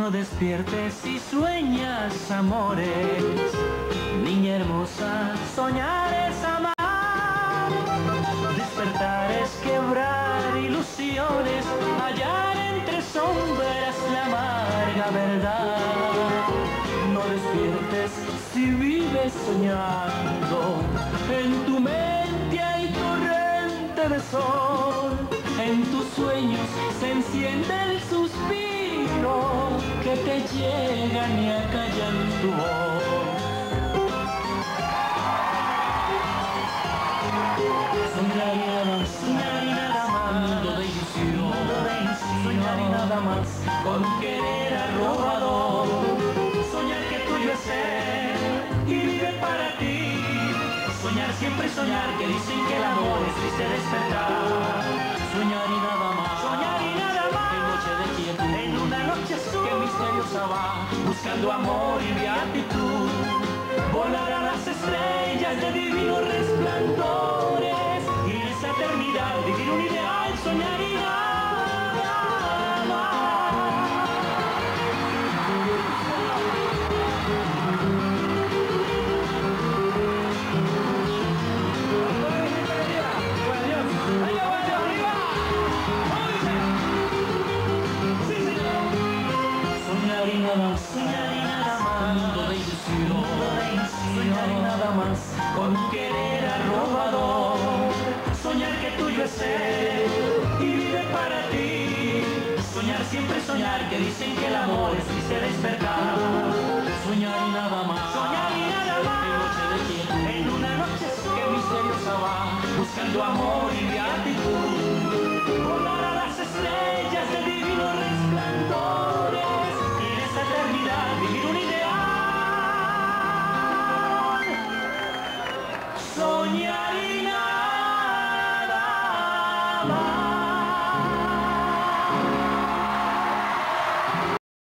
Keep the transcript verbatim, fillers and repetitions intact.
No despiertes y sueñas amores, niña hermosa, soñar es amar. Despertar es quebrar ilusiones, hallar entre sombras la amarga verdad. No despiertes si vives soñando, en tu mente hay torrente de sol, en tus sueños se enciende el suspiro que te llegan y acallan tu voz. Soñar y nada más, soñar y nada más, mundo de ilusión, soñar y nada más, con querer al robador. Soñar que tuyo es él y vive para ti. Soñar siempre soñar, que dicen que el amor es triste despertar. Soñar y nada más, soñar y nada más, en noche de quietud, en una noche azul, que misteriosa va, buscando amor y beatitud. Volar a las estrellas de divinos resplandores, y en esa eternidad vivir un ideal, soñar y nada más. Soñar y nada, soñar y nada más, mundo de ilusión, soñar y nada más, con querer al robador. Soñar que tuyo es él y vive para ti. Soñar siempre soñar, que dicen que el amor es triste despertar. Soñar y nada más, soñar y nada más, en noche de quietud, en una noche azul, que misteriosa va, buscando amor y beatitud. Volar a las estrellas de divinos resplandores, y en esa eternidad vivir un ideal. Soñar y nada.